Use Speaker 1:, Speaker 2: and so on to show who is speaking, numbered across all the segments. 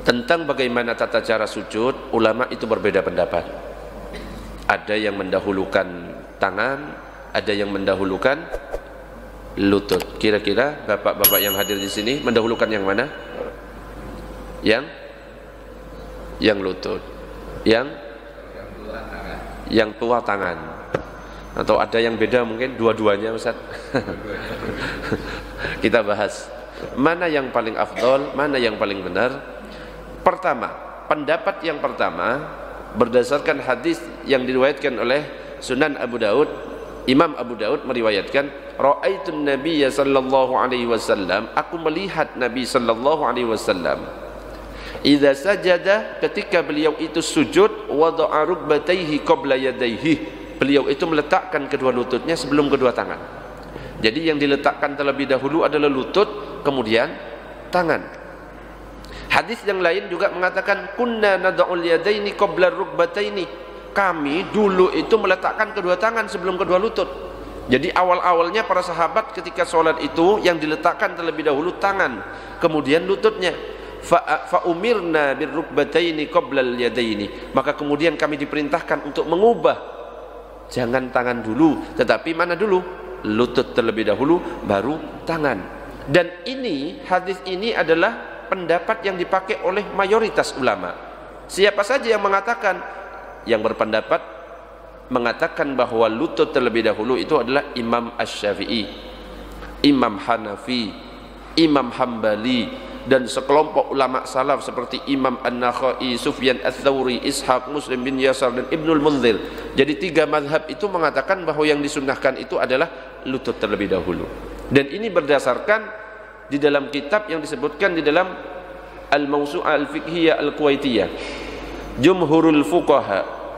Speaker 1: Tentang bagaimana tata cara sujud, ulama itu berbeda pendapat. Ada yang mendahulukan tangan, ada yang mendahulukan lutut. Kira-kira bapak-bapak yang hadir di sini mendahulukan yang mana? Yang lutut. Yang tua tangan. Atau ada yang beda mungkin dua-duanya, Ustaz? Kita bahas mana yang paling afdol, mana yang paling benar. Pertama, pendapat yang pertama berdasarkan hadis yang diriwayatkan oleh Sunan Abu Daud. Imam Abu Daud meriwayatkan, ra'aitun nabiyya sallallahu alaihi wasallam, aku melihat Nabi sallallahu alaihi wasallam, idza sajada, ketika beliau itu sujud, wada'a rukbatayhi qabla yadayhi, beliau itu meletakkan kedua lututnya sebelum kedua tangan. Jadi yang diletakkan terlebih dahulu adalah lutut, kemudian tangan. Hadis yang lain juga mengatakan, kunna nad'ul yadaini qabla rukbataini, kami dulu itu meletakkan kedua tangan sebelum kedua lutut. Jadi awal-awalnya para sahabat ketika sholat itu yang diletakkan terlebih dahulu tangan, kemudian lututnya. Fa umirna birrukbataini qabla al-yadaini, maka kemudian kami diperintahkan untuk mengubah, jangan tangan dulu, tetapi mana dulu? Lutut terlebih dahulu, baru tangan. Dan ini, hadis ini adalah pendapat yang dipakai oleh mayoritas ulama. Siapa saja yang mengatakan, yang berpendapat mengatakan bahwa lutut terlebih dahulu itu adalah Imam Asy-Syafi'i, Imam Hanafi, Imam Hambali, dan sekelompok ulama salaf seperti Imam An-Nakhai, Sufyan Ats-Tsauri, Ishaq, Muslim bin Yasar, dan Ibnul Munzir. Jadi tiga mazhab itu mengatakan bahwa yang disunnahkan itu adalah lutut terlebih dahulu. Dan ini berdasarkan di dalam kitab yang disebutkan di dalam Al-Mawsu'ah Al-Fiqhiyah Al-Kuwaitiyah, jumhurul fuqaha,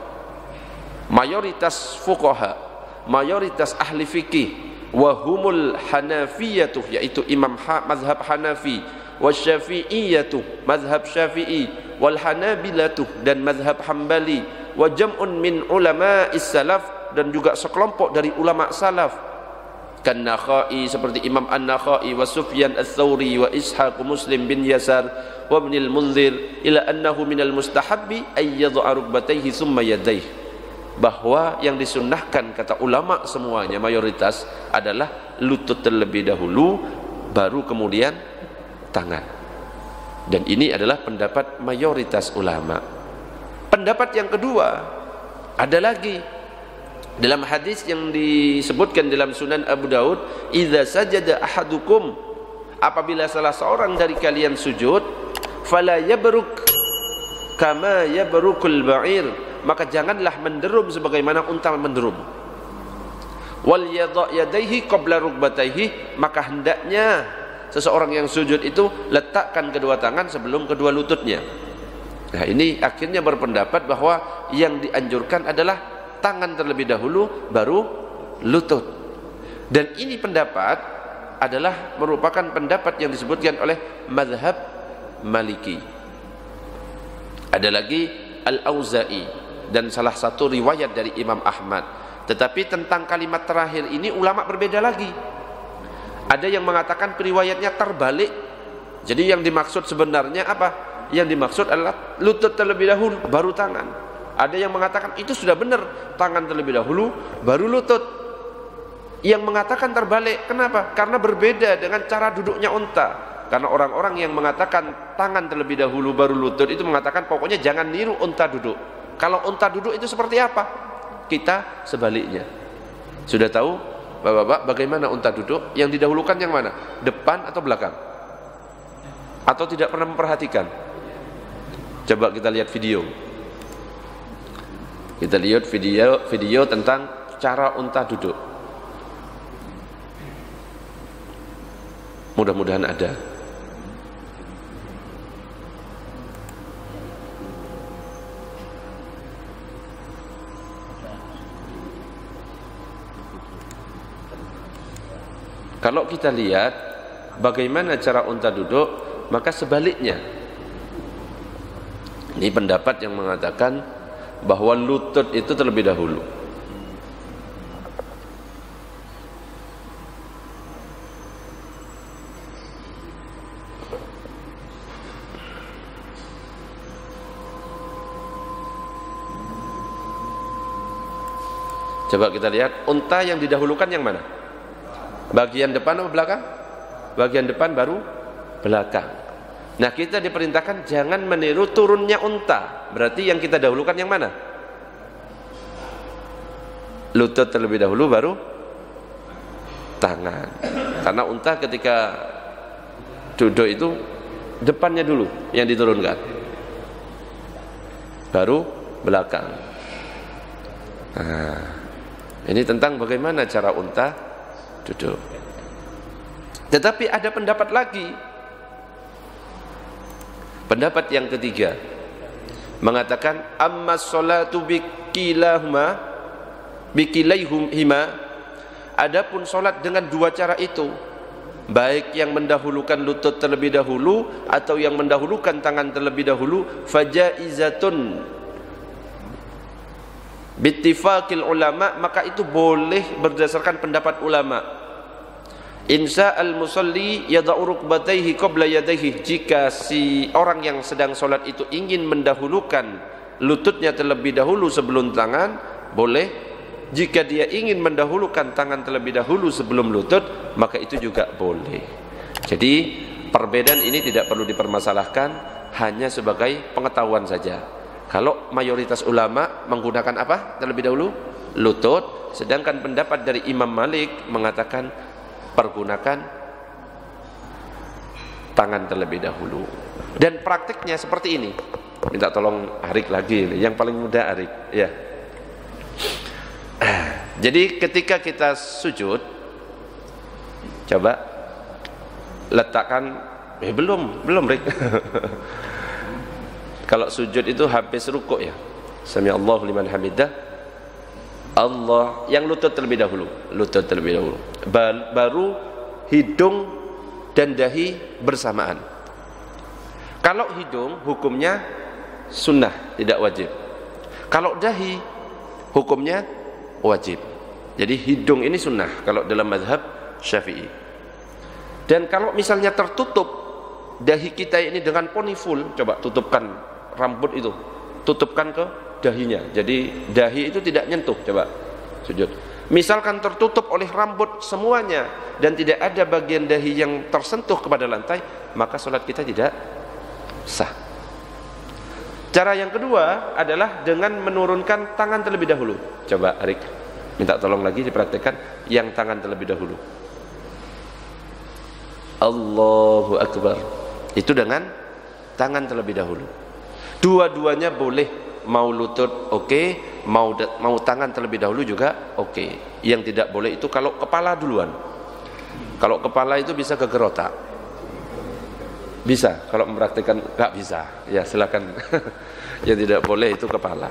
Speaker 1: mayoritas fuqaha, mayoritas ahli fikih, wahumul hanafiyatuh, yaitu imam mazhab Hanafi, wasyafi'iyatuh, mazhab Syafi'i, wal hanabilatuh, dan mazhab Hambali, wa jam'un min ulama'is salaf, dan juga sekelompok dari ulama salaf, kan Nakhai, seperti Imam An-Nakhai, wa Sufyan Ats-Tsauri, wa Ishaq, Muslim bin Yasar, wa Ibnul Munzir, ila annahu minal mustahabbi ay yad'a rukbatayhi thumma yadayhi, bahwa yang disunnahkan kata ulama semuanya mayoritas adalah lutut terlebih dahulu, baru kemudian tangan. Dan ini adalah pendapat mayoritas ulama. Pendapat yang kedua ada lagi dalam hadis yang disebutkan dalam Sunan Abu Daud, idza sajada ahadukum, apabila salah seorang dari kalian sujud, fala yabruk kama yabrukul ba'ir, maka janganlah menderum sebagaimana unta menderum. Wal yadha yadayhi qabla rukbatayhi, maka hendaknya seseorang yang sujud itu letakkan kedua tangan sebelum kedua lututnya. Nah, ini akhirnya berpendapat bahwa yang dianjurkan adalah tangan terlebih dahulu, baru lutut. Dan ini pendapat adalah merupakan pendapat yang disebutkan oleh mazhab Maliki. Ada lagi Al-Auza'i dan salah satu riwayat dari Imam Ahmad. Tetapi tentang kalimat terakhir ini ulama berbeda lagi. Ada yang mengatakan riwayatnya terbalik. Jadi yang dimaksud sebenarnya apa? Yang dimaksud adalah lutut terlebih dahulu, baru tangan. Ada yang mengatakan itu sudah benar, tangan terlebih dahulu, baru lutut. Yang mengatakan terbalik, kenapa? Karena berbeda dengan cara duduknya unta. Karena orang-orang yang mengatakan tangan terlebih dahulu, baru lutut, itu mengatakan pokoknya jangan niru unta duduk. Kalau unta duduk itu seperti apa? Kita sebaliknya. Sudah tahu, Bapak-bapak, bagaimana unta duduk? Yang didahulukan yang mana? Depan atau belakang? Atau tidak pernah memperhatikan? Coba kita lihat video. Kita lihat video tentang cara unta duduk. Mudah-mudahan ada. Kalau kita lihat bagaimana cara unta duduk, maka sebaliknya. Ini pendapat yang mengatakan bahwa lutut itu terlebih dahulu. Coba kita lihat, unta yang didahulukan yang mana? Bagian depan atau belakang? Bagian depan baru belakang. Nah, kita diperintahkan jangan meniru turunnya unta. Berarti yang kita dahulukan yang mana? Lutut terlebih dahulu baru tangan. Karena unta ketika duduk itu depannya dulu yang diturunkan, baru belakang. Nah, ini tentang bagaimana cara unta duduk. Tetapi ada pendapat lagi. Pendapat yang ketiga mengatakan amma sholatu bikilaihima, adapun salat dengan dua cara itu, baik yang mendahulukan lutut terlebih dahulu atau yang mendahulukan tangan terlebih dahulu, fajaizatun bittifaqil ulama, maka itu boleh berdasarkan pendapat ulama. Insya al-musalli yada'u rukbatayhi qabla yadayhi, jika si orang yang sedang sholat itu ingin mendahulukan lututnya terlebih dahulu sebelum tangan, boleh. Jika dia ingin mendahulukan tangan terlebih dahulu sebelum lutut, maka itu juga boleh. Jadi perbedaan ini tidak perlu dipermasalahkan, hanya sebagai pengetahuan saja. Kalau mayoritas ulama menggunakan apa terlebih dahulu? Lutut. Sedangkan pendapat dari Imam Malik mengatakan pergunakan tangan terlebih dahulu. Dan praktiknya seperti ini. Minta tolong Arik lagi, yang paling mudah Arik, ya. Jadi ketika kita sujud, coba letakkan, belum Rik. Kalau sujud itu habis rukuk ya, sami Allahu liman hamidah, Allah yang lutut terlebih dahulu, baru hidung dan dahi bersamaan. Kalau hidung hukumnya sunnah, tidak wajib. Kalau dahi hukumnya wajib. Jadi hidung ini sunnah kalau dalam mazhab Syafi'i. Dan kalau misalnya tertutup dahi kita ini dengan poni full, coba tutupkan rambut itu, tutupkan ke dahinya. Jadi dahi itu tidak nyentuh, coba sujud. Misalkan tertutup oleh rambut semuanya dan tidak ada bagian dahi yang tersentuh kepada lantai, maka sholat kita tidak sah. Cara yang kedua adalah dengan menurunkan tangan terlebih dahulu. Coba Arik, minta tolong lagi dipraktekkan yang tangan terlebih dahulu. Allahu Akbar. Itu dengan tangan terlebih dahulu. Dua-duanya boleh. Mau lutut oke, mau tangan terlebih dahulu juga oke. Yang tidak boleh itu kalau kepala duluan. Kalau kepala itu bisa geger otak. Bisa, kalau mempraktikkan nggak bisa, ya silakan. Yang tidak boleh itu kepala.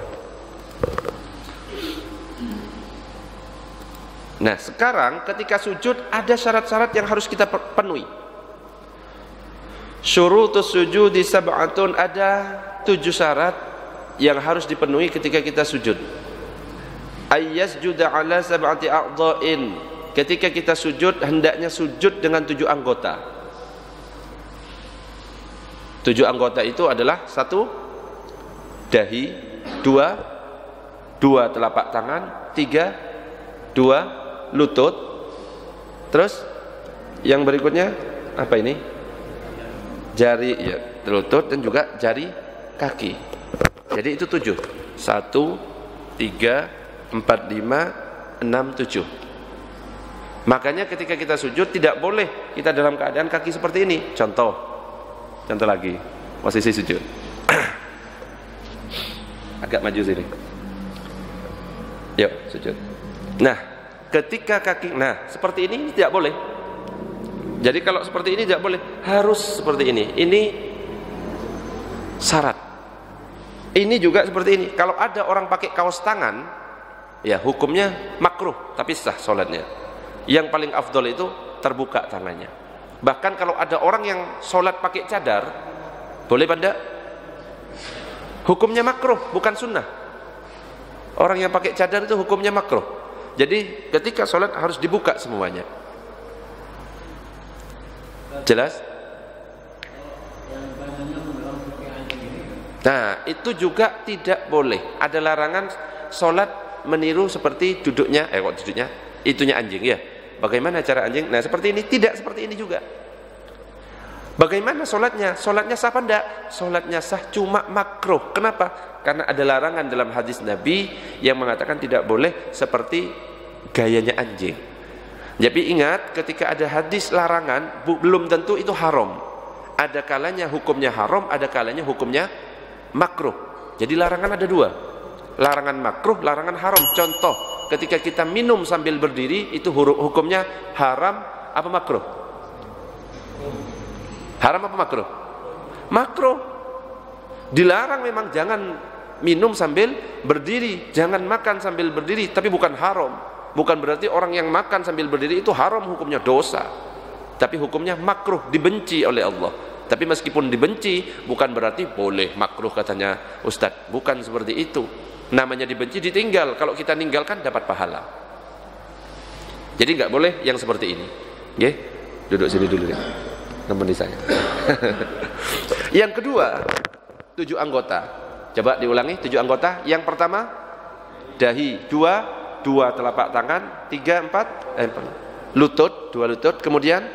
Speaker 1: Nah, sekarang ketika sujud ada syarat-syarat yang harus kita penuhi. Syurutus sujudi sab'atun, ada 7 syarat yang harus dipenuhi ketika kita sujud. Ayyasjuda ala sab'ati a'dha'in, ketika kita sujud hendaknya sujud dengan 7 anggota. 7 anggota itu adalah 1 dahi, 2 telapak tangan, 3 lutut, terus yang berikutnya apa ini? Jari ya, lutut dan juga jari kaki. Jadi itu 7. 1, 3, 4, 5, 6, 7. Makanya ketika kita sujud tidak boleh kita dalam keadaan kaki seperti ini. Contoh lagi, posisi sujud. Agak maju sini. Yuk sujud. Nah, ketika kaki, seperti ini tidak boleh. Jadi kalau seperti ini tidak boleh, harus seperti ini. Ini syarat. Ini juga seperti ini. Kalau ada orang pakai kaos tangan, ya hukumnya makruh, tapi sah sholatnya. Yang paling afdol itu terbuka tangannya. Bahkan kalau ada orang yang sholat pakai cadar, boleh pada? Hukumnya makruh, bukan sunnah. Orang yang pakai cadar itu hukumnya makruh. Jadi ketika sholat harus dibuka semuanya. Jelas? Nah, itu juga tidak boleh. Ada larangan sholat meniru seperti duduknya, kok duduknya, itunya anjing ya. Bagaimana cara anjing? Nah seperti ini, tidak seperti ini juga. Bagaimana sholatnya? Sholatnya sah apa enggak? Sholatnya sah, cuma makruh. Kenapa? Karena ada larangan dalam hadis Nabi yang mengatakan tidak boleh seperti gayanya anjing. Jadi ingat, ketika ada hadis larangan, belum tentu itu haram. Ada kalanya hukumnya haram, ada kalanya hukumnya makruh. Jadi larangan ada dua, larangan makruh, larangan haram. Contoh, ketika kita minum sambil berdiri, itu hukumnya haram apa makruh? Haram apa makruh? Makruh. Dilarang memang, jangan minum sambil berdiri, jangan makan sambil berdiri, tapi bukan haram. Bukan berarti orang yang makan sambil berdiri itu haram, hukumnya dosa. Tapi hukumnya makruh, dibenci oleh Allah. Tapi meskipun dibenci, bukan berarti boleh makruh katanya Ustadz. Bukan seperti itu. Namanya dibenci, ditinggal. Kalau kita ninggalkan dapat pahala. Jadi nggak boleh yang seperti ini. Oke? Duduk sini dulu ya. Nemeni saya. Yang kedua, 7 anggota. Coba diulangi, 7 anggota. Yang pertama, dahi 2 telapak tangan, 3, 4 lutut, 2 lutut, kemudian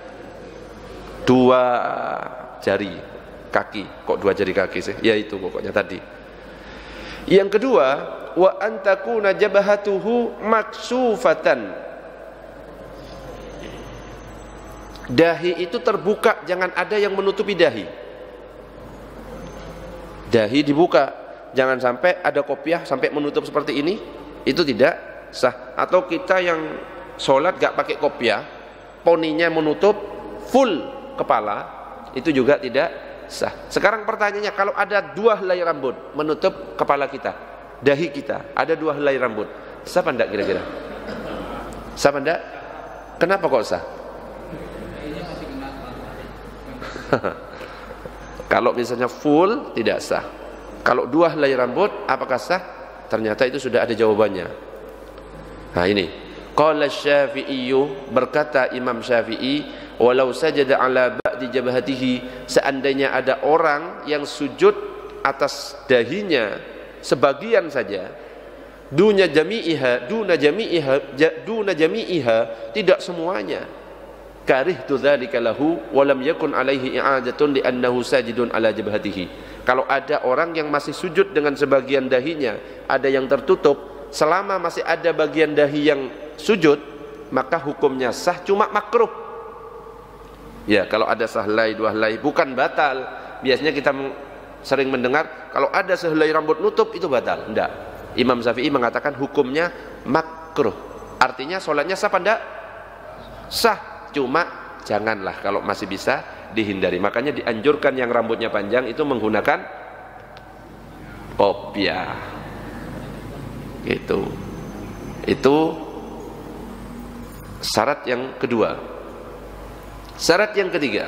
Speaker 1: 2 jari kaki. Kok 2 jari kaki sih? Ya itu pokoknya tadi. Yang kedua, wa antakuna jabhatuhu maksufatan. Dahi itu terbuka, jangan ada yang menutupi dahi. Dahi dibuka, jangan sampai ada kopiah sampai menutup seperti ini, itu tidak sah. Atau kita yang sholat gak pakai kopiah, poninya menutup full kepala, itu juga tidak sah. Sekarang pertanyaannya, kalau ada 2 helai rambut menutup kepala kita, dahi kita, ada 2 helai rambut, sah apa enggak kira-kira? Sah apa enggak? Kenapa kok sah? Kalau misalnya full tidak sah. Kalau 2 helai rambut apakah sah? Ternyata itu sudah ada jawabannya. Nah ini, qala Syafi'i, berkata Imam Syafi'i, walau sajada ala ba'di jabhatihi, seandainya ada orang yang sujud atas dahinya sebagian saja, duna jami'iha, tidak semuanya, karihtu dzalika lahu wa lam yakun alaihi i'adatun li'annahu sajidun ala jabhatihi. Kalau ada orang yang masih sujud dengan sebagian dahinya, ada yang tertutup, selama masih ada bagian dahi yang sujud, maka hukumnya sah, cuma makruh. Ya, kalau ada sehelai 2 helai bukan batal. Biasanya kita sering mendengar kalau ada sehelai rambut nutup itu batal. Enggak. Imam Syafi'i mengatakan hukumnya makruh. Artinya sholatnya sah apa enggak? Sah, cuma janganlah kalau masih bisa dihindari. Makanya dianjurkan yang rambutnya panjang itu menggunakan kopiah. Gitu. Itu syarat yang kedua. Syarat yang ketiga.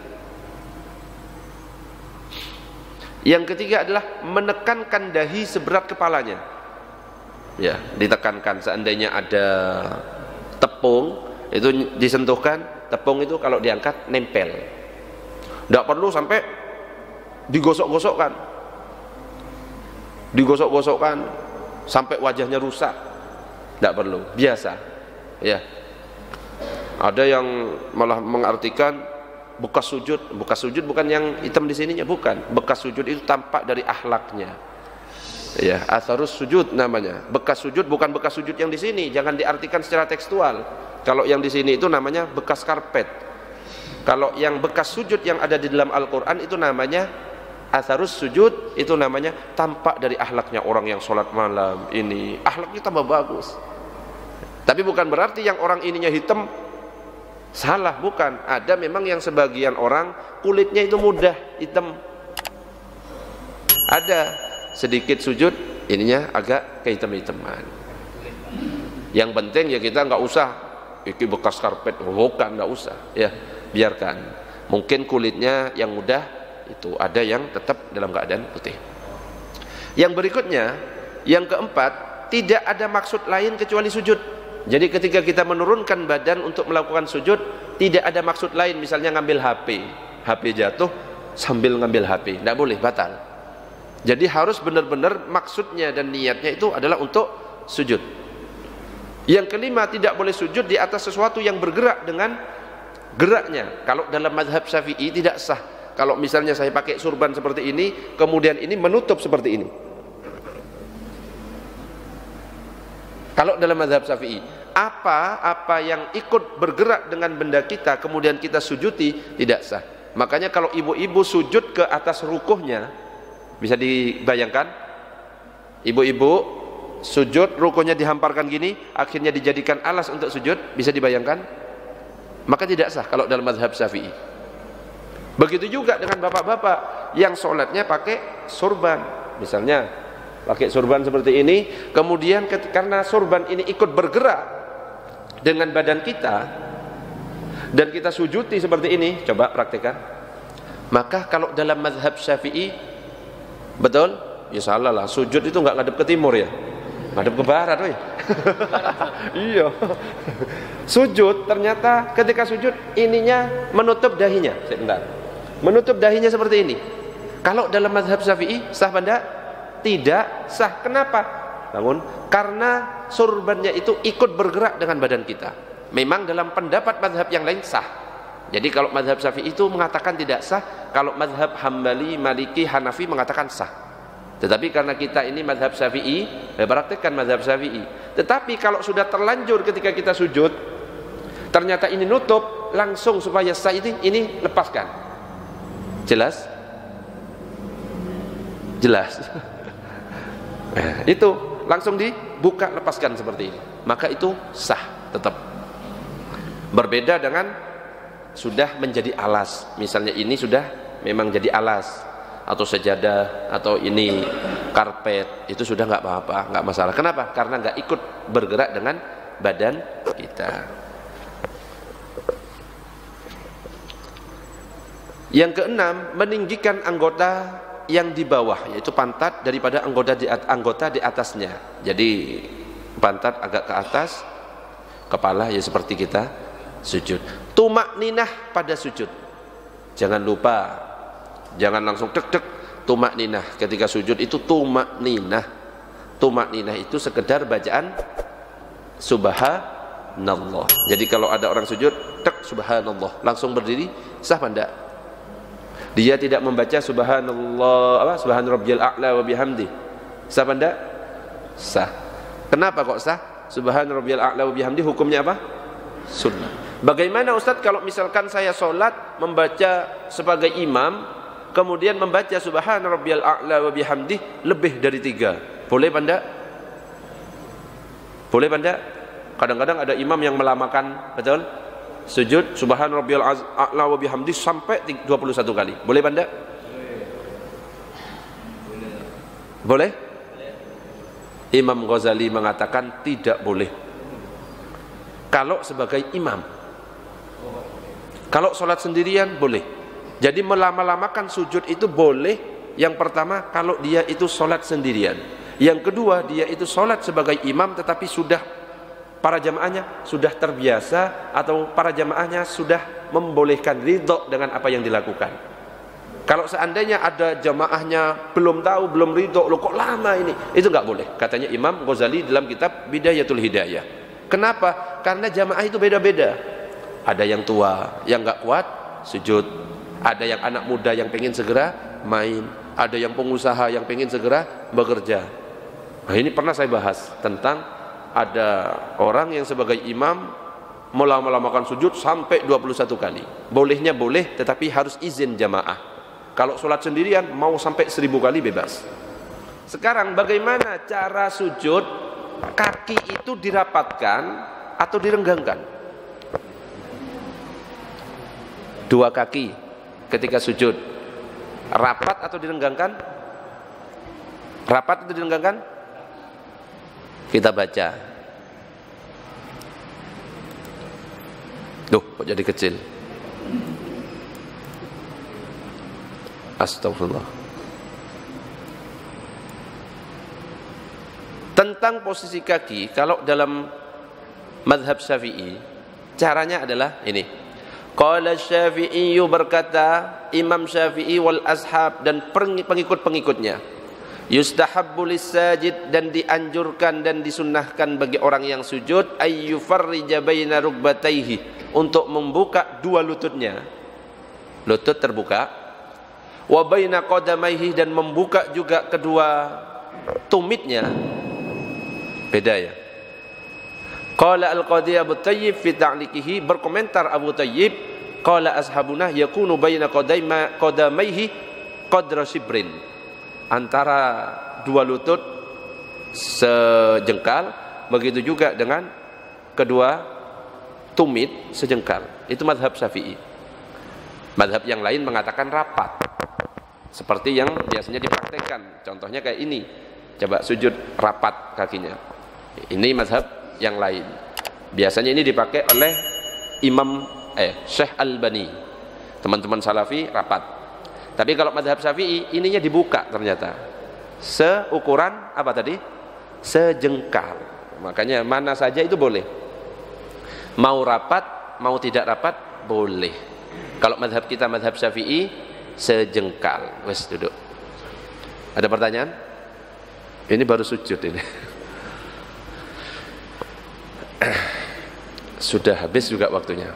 Speaker 1: Yang ketiga adalah menekankan dahi seberat kepalanya. Ya, ditekankan. Seandainya ada tepung, itu disentuhkan. Tepung itu kalau diangkat nempel. Tidak perlu sampai digosok-gosokkan. Digosok-gosokkan sampai wajahnya rusak, tidak perlu, biasa. Ya, ada yang malah mengartikan bekas sujud bukan yang hitam di sininya, bukan. Bekas sujud itu tampak dari akhlaknya. Ya, atharus sujud namanya. Bekas sujud bukan bekas sujud yang di sini, jangan diartikan secara tekstual. Kalau yang di sini itu namanya bekas karpet. Kalau yang bekas sujud yang ada di dalam Al-Quran itu namanya atharus sujud, itu namanya tampak dari akhlaknya orang yang sholat malam ini, akhlaknya tambah bagus. Tapi bukan berarti yang orang ininya hitam salah, bukan. Ada memang yang sebagian orang kulitnya itu mudah hitam, ada sedikit sujud ininya agak kehitam-hitaman. Yang penting ya kita nggak usah iki bekas karpet, bukan, nggak usah ya, biarkan. Mungkin kulitnya yang mudah itu ada yang tetap dalam keadaan putih. Yang berikutnya, yang keempat, tidak ada maksud lain kecuali sujud. Jadi ketika kita menurunkan badan untuk melakukan sujud, tidak ada maksud lain. Misalnya ngambil HP jatuh sambil ngambil HP, tidak boleh, batal. Jadi harus benar-benar maksudnya dan niatnya itu adalah untuk sujud. Yang kelima, tidak boleh sujud di atas sesuatu yang bergerak dengan geraknya. Kalau dalam mazhab Syafi'i tidak sah. Kalau misalnya saya pakai surban seperti ini, kemudian ini menutup seperti ini. Kalau dalam mazhab Syafi'i, apa yang ikut bergerak dengan benda kita kemudian kita sujuti, tidak sah. Makanya kalau ibu-ibu sujud ke atas rukuhnya, bisa dibayangkan, ibu-ibu sujud, rukuhnya dihamparkan gini, akhirnya dijadikan alas untuk sujud, bisa dibayangkan? Maka tidak sah kalau dalam mazhab Syafi'i. Begitu juga dengan bapak-bapak yang sholatnya pakai surban, misalnya pakai surban seperti ini, kemudian karena surban ini ikut bergerak dengan badan kita dan kita sujuti seperti ini, coba praktekkan. Maka kalau dalam mazhab Syafi'i, betul? Ya salah lah, sujud itu nggak ngadep ke timur ya, ngadep ke barat, woy. Iya. Sujud ternyata ketika sujud ininya menutup dahinya, sebentar, menutup dahinya seperti ini. Kalau dalam mazhab Syafi'i sah benda? Tidak sah. Kenapa? Bangun. Karena surbannya itu ikut bergerak dengan badan kita. Memang dalam pendapat mazhab yang lain sah. Jadi kalau mazhab Syafi'i itu mengatakan tidak sah, kalau mazhab Hambali, Maliki, Hanafi mengatakan sah. Tetapi karena kita ini mazhab Syafi'i, praktekkan mazhab Syafi'i. Tetapi kalau sudah terlanjur ketika kita sujud, ternyata ini nutup, langsung supaya sah ini lepaskan. Jelas? Jelas. Itu langsung dibuka, lepaskan seperti ini. Maka itu sah tetap. Berbeda dengan sudah menjadi alas. Misalnya ini sudah memang jadi alas, atau sejadah, atau ini karpet, itu sudah nggak apa-apa, nggak masalah. Kenapa? Karena nggak ikut bergerak dengan badan kita. Yang keenam, meninggikan anggota yang di bawah, yaitu pantat, daripada anggota di atasnya. Jadi pantat agak ke atas, kepala ya seperti kita sujud. Tumak ninah pada sujud. Jangan lupa, jangan langsung tek-tek. Tumak ninah ketika sujud itu tumak ninah. Tumak ninah itu sekedar bacaan subhanallah. Jadi kalau ada orang sujud, tek subhanallah, langsung berdiri, sah apa enggak? Dia tidak membaca subhanallah, subhan rabbiyal a'la wa bihamdi, sah apa enggak? Sah. Kenapa kok sah? Subhan rabbiyal a'la wa bihamdi hukumnya apa? Sunnah. Bagaimana Ustaz kalau misalkan saya sholat membaca sebagai imam, kemudian membaca subhan rabbiyal a'la wa bihamdi lebih dari 3, boleh apa enggak? Boleh apa enggak? Kadang-kadang ada imam yang melamakan, betul? Sujud subhan rabbiyal a'la wa bihamdi sampai 21 kali. Boleh apa enggak? Boleh? Imam Ghazali mengatakan tidak boleh. Kalau sebagai imam. Kalau sholat sendirian boleh. Jadi melama-lamakan sujud itu boleh. Yang pertama kalau dia itu sholat sendirian. Yang kedua dia itu sholat sebagai imam, tetapi sudah para jamaahnya sudah terbiasa, atau para jamaahnya sudah membolehkan, ridho dengan apa yang dilakukan. Kalau seandainya ada jamaahnya belum tahu, belum ridho, loh kok lama ini, itu nggak boleh. Katanya Imam Ghazali dalam kitab Bidayatul Hidayah. Kenapa? Karena jamaah itu beda-beda. Ada yang tua, yang nggak kuat sujud. Ada yang anak muda yang pengen segera main. Ada yang pengusaha yang pengen segera bekerja. Nah ini pernah saya bahas tentang ada orang yang sebagai imam melama-lamakan sujud sampai 21 kali. Bolehnya boleh, tetapi harus izin jamaah. Kalau sholat sendirian mau sampai 1000 kali bebas. Sekarang bagaimana cara sujud? Kaki itu dirapatkan atau direnggangkan? Dua kaki ketika sujud rapat atau direnggangkan? Rapat atau direnggangkan? Kita baca. Duh, kok jadi kecil? Astagfirullah. Tentang posisi kaki, kalau dalam mazhab Syafi'i, caranya adalah ini. Qala Syafi'i, berkata Imam Syafi'i wal ashab dan pengikut-pengikutnya, Yustahabbu lis-sajid, dan dianjurkan dan disunnahkan bagi orang yang sujud, ayyufarrija baina rukbatayhi, untuk membuka dua lututnya, lutut terbuka, wa baina qadamaihi, dan membuka juga kedua tumitnya. Beda ya. Qala al-Qadhi Abu Thayyib fi ta'liqihi, berkomentar Abu Thayyib, qala ashabuna yakunu baina qadamaihi qadra shibrin, antara dua lutut sejengkal, begitu juga dengan kedua tumit sejengkal. Itu mazhab Syafi'i. Mazhab yang lain mengatakan rapat, seperti yang biasanya dipraktekkan. Contohnya kayak ini, coba sujud rapat kakinya. Ini mazhab yang lain. Biasanya ini dipakai oleh Syekh Albani. Teman-teman Salafi rapat. Tapi kalau mazhab Syafi'i, ininya dibuka ternyata. Seukuran apa tadi? Sejengkal. Makanya mana saja itu boleh. Mau rapat, mau tidak rapat, boleh. Kalau mazhab kita, mazhab Syafi'i, sejengkal. Wes, duduk. Ada pertanyaan? Ini baru sujud ini. Sudah habis juga waktunya.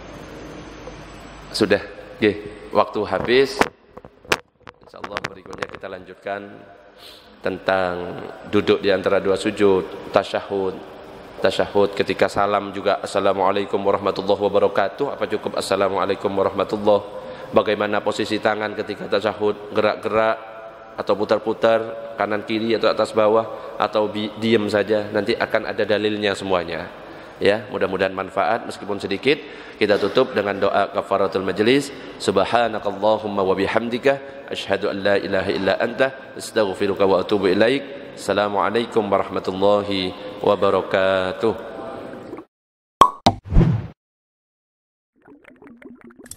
Speaker 1: Sudah. Waktu habis. InsyaAllah berikutnya kita lanjutkan tentang duduk di antara dua sujud, tasyahud ketika salam juga assalamualaikum warahmatullahi wabarakatuh, apa cukup assalamualaikum warahmatullahi, bagaimana posisi tangan ketika tasyahud, gerak-gerak atau putar-putar kanan kiri atau atas bawah, atau diam saja, nanti akan ada dalilnya semuanya. Ya, mudah-mudahan manfaat meskipun sedikit. Kita tutup dengan doa kafaratul majlis. Subhanakallahumma wa bihamdika asyhadu an la ilaha illa anta astaghfiruka wa atubu ilaik. Assalamualaikum warahmatullahi wabarakatuh.